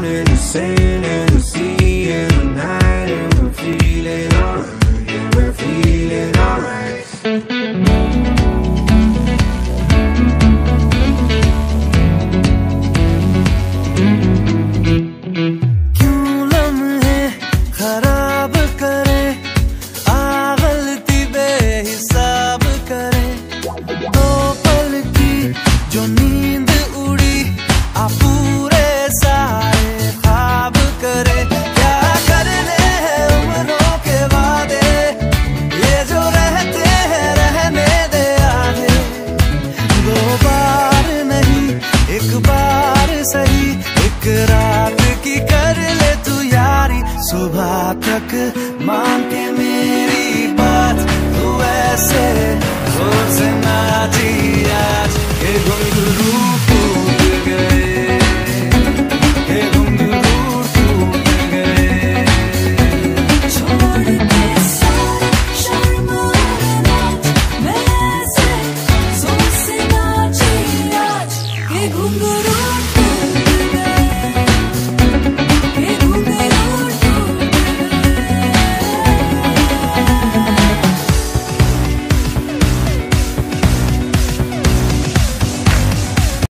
sun and the sand and the sea and the night, and we're feeling alright, yeah, we're feeling alright. क्यों लम्हे खराब करे, आ गलती बेहिसाब करे, दो पल की जो नींद उड़ी आ पूरे सारे ख्वाब करे। क्या करने हैं उम्रों के वादे, ये जो रहते हैं रहने दे आगे। दो बार नहीं एक बार सही, एक रात की कर ले तू यारी, सुबह तक मान के मेरी बात, तू ऐसे जोर से नाची आज के घुंघरू टूट गए, के घुंघरू टूट गए। छोड़ के सारे शर्म और लाज, मैं ऐसे जोर से नाची आज के घुंघरू